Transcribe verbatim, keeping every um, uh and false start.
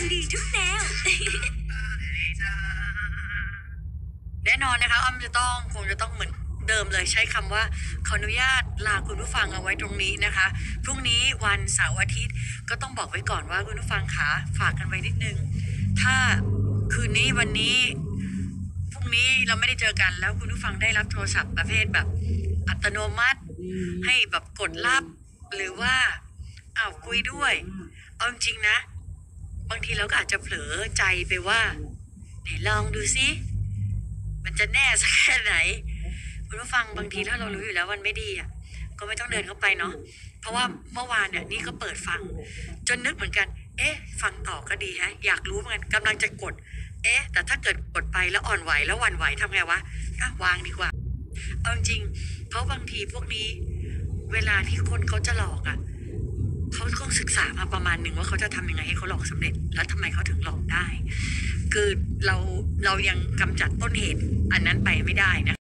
ดีๆทุกแนวแน่นอนนะคะอ้อมจะต้องคงจะต้องเหมือนเดิมเลยใช้คำว่าขออนุญาตลาคุณผู้ฟังเอาไว้ตรงนี้นะคะพรุ่งนี้วันเสาร์อาทิตย์ก็ต้องบอกไว้ก่อนว่าคุณผู้ฟังขาฝากกันไว้นิดนึงถ้าคืนนี้วันนี้พรุ่งนี้เราไม่ได้เจอกันแล้วคุณผู้ฟังได้รับโทรศัพท์ประเภทแบบอัตโนมัติให้แบบกดรับหรือว่าอ้าวคุยด้วยเอาจริงๆนะบางทีเราก็อาจจะเผลอใจไปว่าไหนลองดูซิมันจะแน่สักแค่ไหนคุณผู้ฟังบางทีถ้าเรารู้อยู่แล้วมันไม่ดีอ่ะก็ไม่ต้องเดินเข้าไปเนาะเพราะว่าเมื่อวานเนี่ยนี่ก็เปิดฟังจนนึกเหมือนกันเอ๊ะฟังต่อก็ดีฮะอยากรู้เหมือนกันกำลังจะกดเอ๊ะแต่ถ้าเกิดกดไปแล้วอ่อนไหวแล้วหวั่นไหวทำไงวะอ่ะวางดีกว่าเอาจริงเพราะบางทีพวกนี้เวลาที่คนเขาจะหลอกอ่ะเขาต้องศึกษามาประมาณหนึ่งว่าเขาจะทำยังไงให้เขาหลอกสำเร็จแล้วทำไมเขาถึงหลอกได้คือเราเรายังกำจัดต้นเหตุอันนั้นไปไม่ได้นะ